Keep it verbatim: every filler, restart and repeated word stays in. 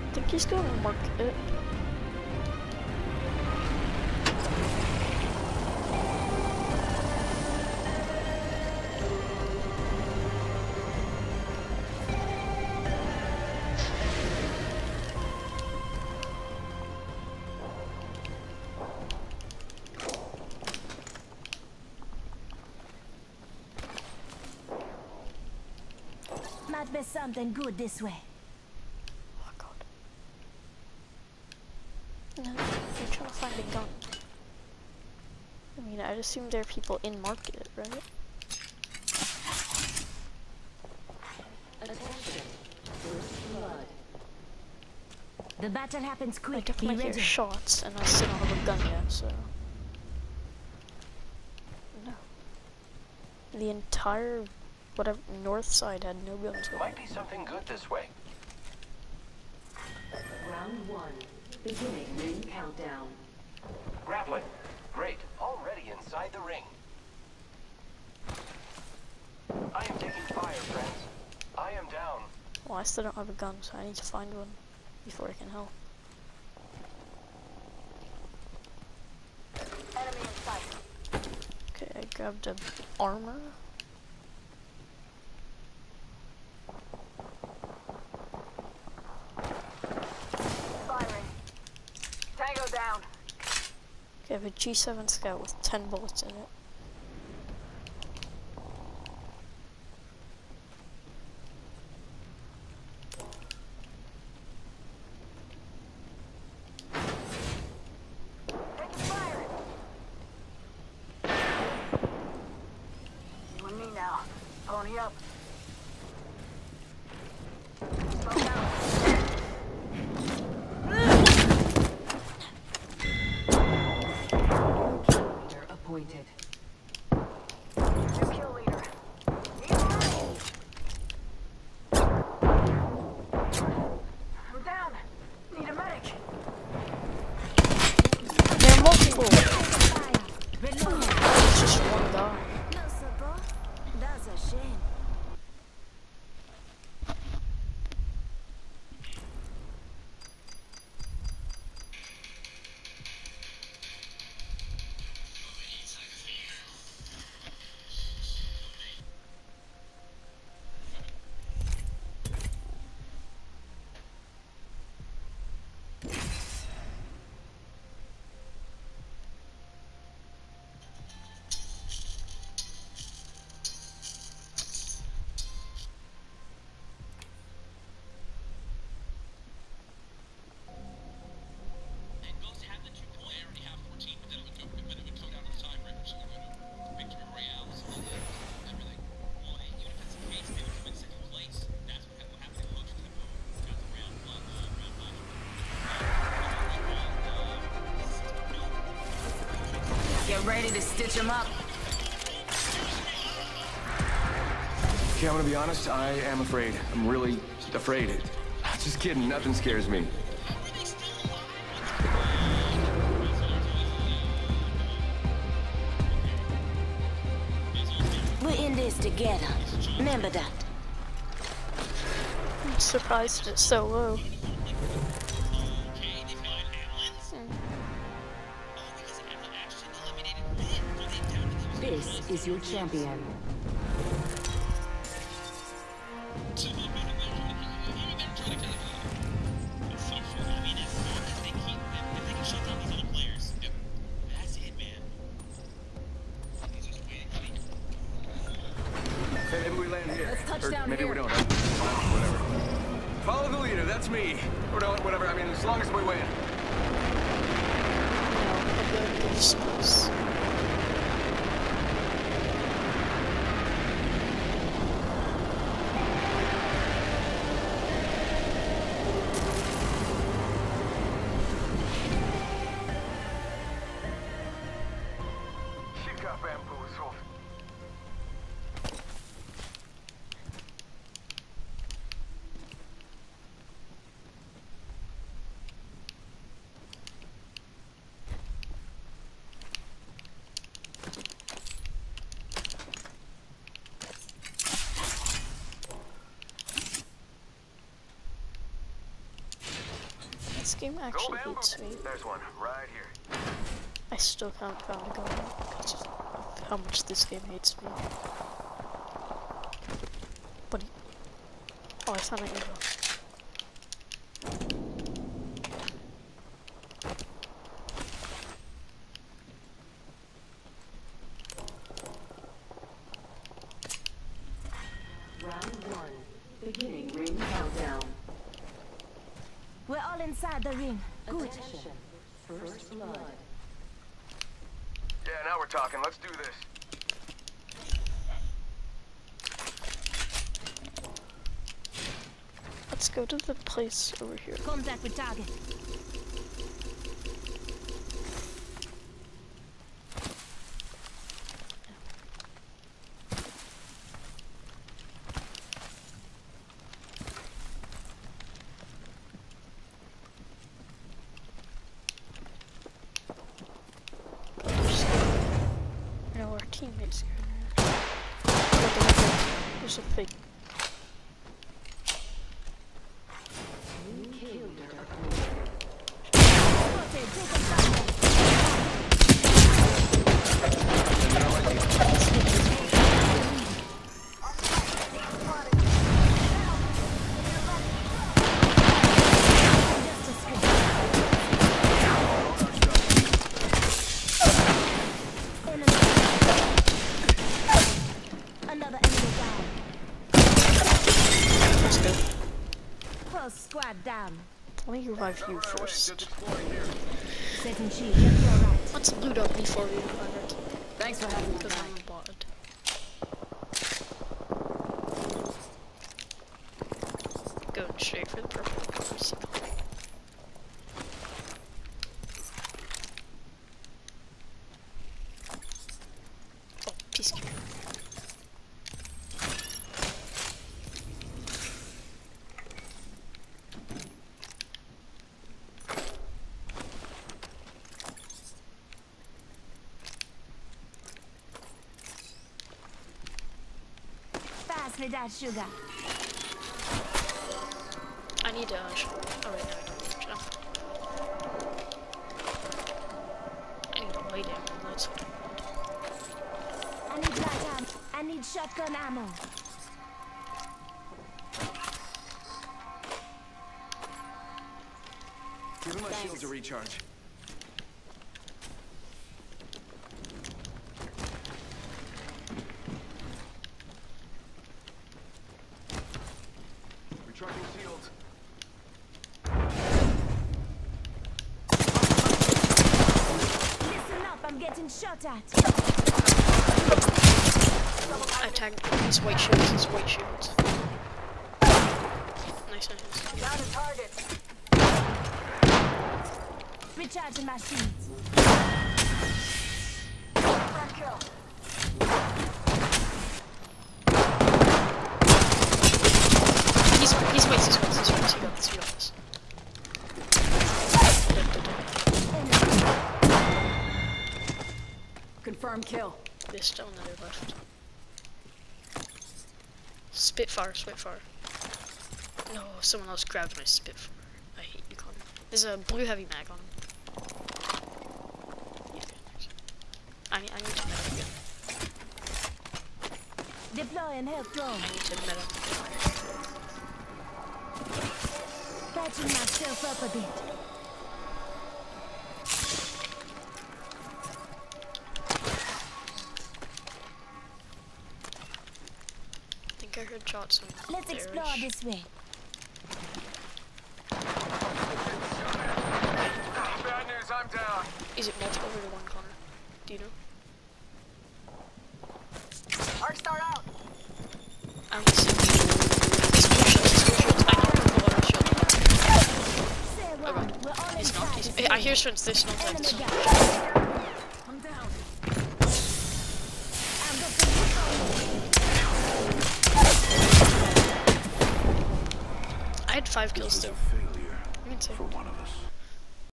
I think he's going to market. Might be something good this way. Oh god. No, I'm trying to find a gun. I mean, I'd assume there are people in market, right? Attention. First blood. The battle happens I quick. definitely Be hear ready. shots, and I still don't have a gun yet, so... No. The entire, whatever, north side had no guns. Might be something good this way. Round one. Beginning ring countdown. Grappling. Great. Already inside the ring. I am taking fire, friends. I am down. Well, I still don't have a gun, so I need to find one before I can help. Enemy in sight. Okay, I grabbed a armor. Firing. Tango down. Okay, I have a G seven Scout with ten bullets in it. Taking fire. You and me now. Pony up. Slow down. Leader appointed. New kill leader. I'm down. Need a medic. There are multiple! Fire. Reload. It's just one guy. No support. That's a shame. Get ready to stitch him up. Okay, I'm gonna be honest, I am afraid. I'm really afraid. Just kidding, nothing scares me. We're in this together. Remember that. I'm surprised it's so low. This is your champion. Hey, maybe we land here. Let's touch Or down maybe here. we don't. Whatever. Follow the leader, that's me. Or no, whatever, I mean, as long as we win. You know, a good space. She got bamboozled. This game actually hates me. There's one right here. I still can't find a gun because of how much this game hates me. But he, oh, I found an arrow. Round one, beginning ring countdown. We're all inside the ring. Good. Attention, first blood. Yeah, now we're talking. Let's do this. Let's go to the place over here. Contact with target. No, our teammates here. Look, look, look. There's a fake. New kill leader. Another enemy down. Let's go. Whole squad down. Let me revive you first. Setting shield. Left or right. Let's loot up before we revive it. Thanks for having me Because back. I'm a bot. Going straight for the perfect course. Oh, peacekeeper. Pass me that sugar. I need a. Sh oh, wait, no, I don't. Jump. I need to lay down on that side. I need light ammo. I need shotgun ammo. Giving my shields a recharge. Recharging shields. Listen up, I'm getting shot at. I tagged these white shields, these white shields. Nice, nice. Down to target. Recharging my shields. Front kill. He's, he's white, he's white, he's white. He got this, he got this. Dun, dun, dun. Confirm kill. There's still another left. Spitfire, Spitfire. No, someone else grabbed my Spitfire. I hate you, Connor. There's a blue heavy mag on him. Yeah, I need, I need to meta again. Deploying health drone. I need to meta. Patching myself up a bit. I think I heard shots on Let's there. explore this way. Bad news, I'm down. Is it multiple or one, Connor? Do you know? Arc star out. I only see these blue shields, these blue shields. I know purple or shield. Say Oh one. god. We're all He's not, inside he's, this I ring. hear shots, this not that, this Enemy not. down. I'm down. I'm going I had five kills though. Failure Me too. for one of us.